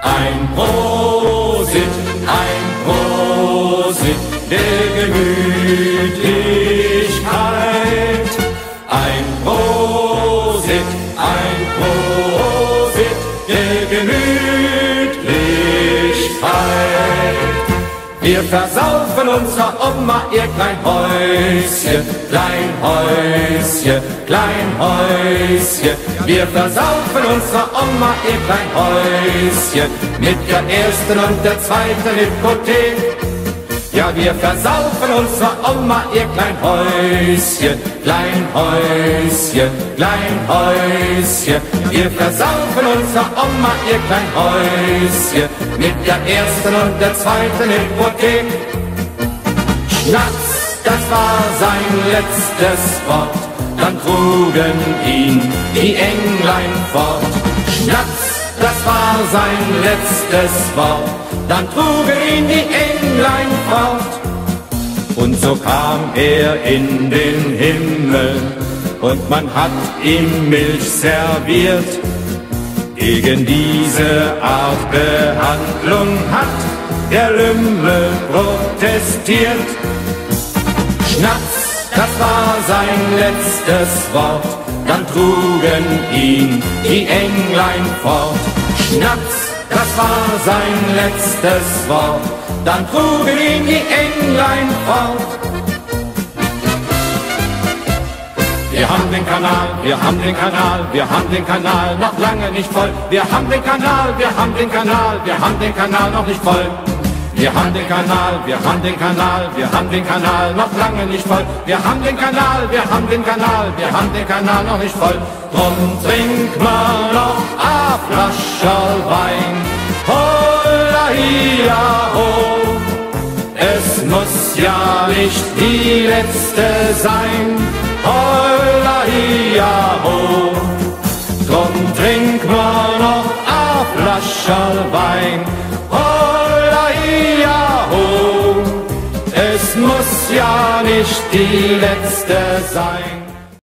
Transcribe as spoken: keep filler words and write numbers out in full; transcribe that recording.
Ein Prosit, ein Prosit der Gemütlichkeit. Ein Prosit, ein Prosit der Gemütlichkeit. Wir versaufen unserer Oma ihr klein Häuschen, klein Häuschen, klein Häuschen. Wir versaufen unserer Oma ihr klein Häuschen mit der ersten und der zweiten Hypothek. Ja, wir versaufen unserer Oma ihr klein Häuschen, klein Häuschen, klein Häuschen. Wir versaufen unserer Oma ihr klein Häuschen mit der ersten und der zweiten Hypothek. Schnaps, das war sein letztes Wort, dann trugen ihn die Englein fort. Schnaps, das war sein letztes Wort, dann trugen ihn die Englein fort. Und so kam er in den Himmel und man hat ihm Milch serviert. Gegen diese Art Behandlung hat der Lümmel protestiert. Schnaps, das war sein letztes Wort, dann trugen ihn die Englein fort. Schnaps, das war sein letztes Wort, dann trugen ihn die Englein fort. Wir haben den Kanal, wir haben den Kanal, wir haben den Kanal noch lange nicht voll. Wir haben den Kanal, wir haben den Kanal, wir haben den Kanal noch nicht voll. Wir haben den Kanal, wir haben den Kanal, wir haben den Kanal noch lange nicht voll. Wir haben den Kanal, wir haben den Kanal, wir haben den Kanal noch nicht voll. Drum trink mal noch a Flascherl Wein. Holla hia ho, es muss ja nicht die letzte sein. Holla hia ho, drum trink mal noch a Flascherl Wein. Holla hia ho, es muss ja nicht die letzte sein.